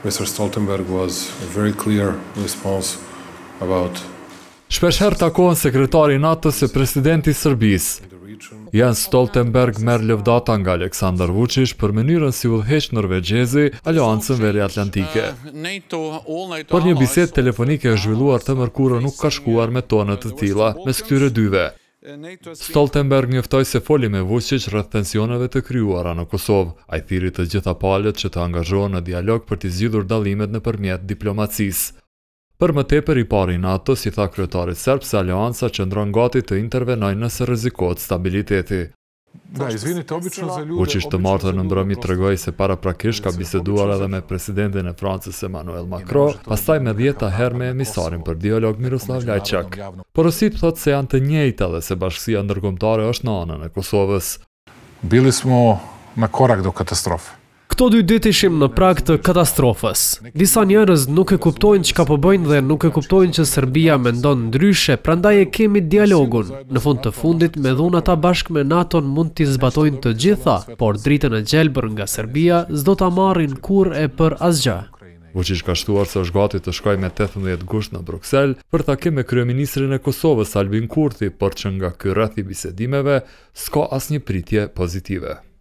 Mr. Stoltenberg was a very clear response about Shpeshherë takohen sekretari i NATO-s e presidenti i Serbisë. Jens Stoltenberg merr lëvdata nga Aleksandar Vučić për mënyrën si udhëheq norvegjezi Aleancën Veriatlantike. Por një bisedë telefonike e zhvilluar të mërkurë nuk ka shkuar me tone të tilla mes këtyre dyve. Stoltenberg njoftoi se foli me Vučić rreth tensioneve të krijuara në Kosovë. Ai thiri të gjitha palët që të angazhohen në dialog për të zgjidhur dallimet nëpërmjet diplomacisë. Për më tepër i pari NATO-s i tha kryetarit serb se Aleanca qëndron gati të intervenojë nëse rrezikohet stabiliteti. Vučić të martën në mbrëmje tregoi se paraprakisht ka biseduar edhe me presidentin e Francës Emmanuel Macron, pastaj me 10 herë me emisarin për dialog Miroslav Lajčak. Porosit thotë se janë të njëjta dhe se bashkësia ndërkombëtare është në anën e Kosovës. Bili smo na korak do katastrofe. Këto dy ditë ishim në prag të katastrofës. Disa njerëz nuk e kuptojnë çka po bëjnë dhe nuk e kuptojnë që Serbia mendon ndryshe, prandaj e kemi dialogun. Në fund të fundit, me dhunata bashkë me NATO-n mund t'i zbatojnë të gjitha, por dritën e gjelbër nga Serbia s'do ta marrin kurrë e për asgjë. Vučić ka shtuar se është gati të shkojë me 18 gusht në Bruksel për takim me kryeministrin e Kosovës Albin Kurti, por që nga ky rreth i bisedimeve s'ka asnjë pritje pozitive.